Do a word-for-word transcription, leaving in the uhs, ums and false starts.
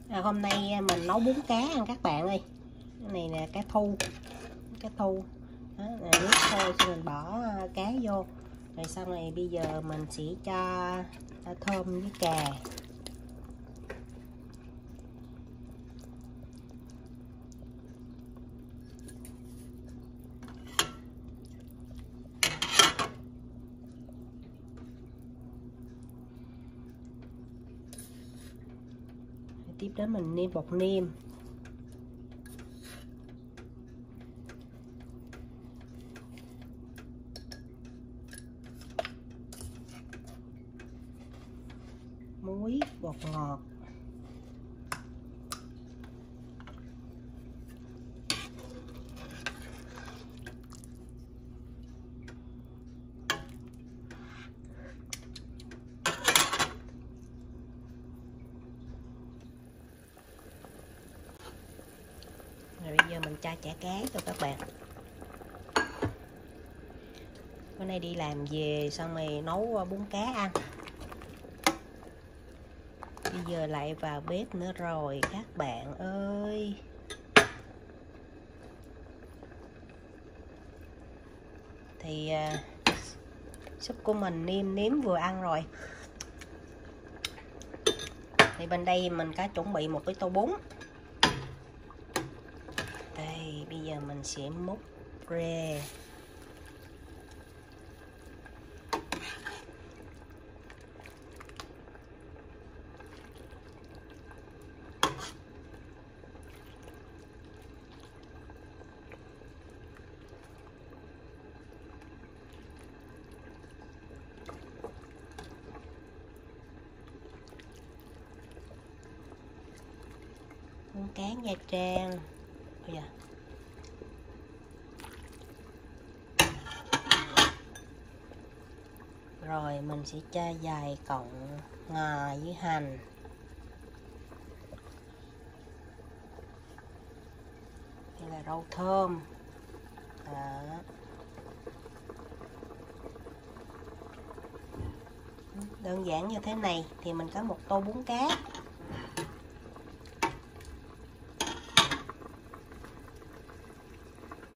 À, hôm nay mình nấu bún cá ăn các bạn ơi. Cái này là cá thu, cá thu. Đó, là nước sôi xong mình bỏ cá vô. Rồi xong rồi bây giờ mình sẽ cho thơm với cà. Tiếp đến mình nêm bột nêm. Muối, bột ngọt. Rồi bây giờ mình cho chả cá cho các bạn. Bữa nay đi làm về xong rồi nấu bún cá ăn. Bây giờ lại vào bếp nữa rồi các bạn ơi. Thì uh, súp của mình nêm nếm vừa ăn rồi. Thì bên đây mình có chuẩn bị một cái tô bún. Đây, bây giờ mình sẽ múc ra. Bún cá Nha Trang. Bây giờ rồi mình sẽ cho vài cọng ngò với hành. Đây là rau thơm. Đó. Đơn giản như thế này thì mình có một tô bún cá.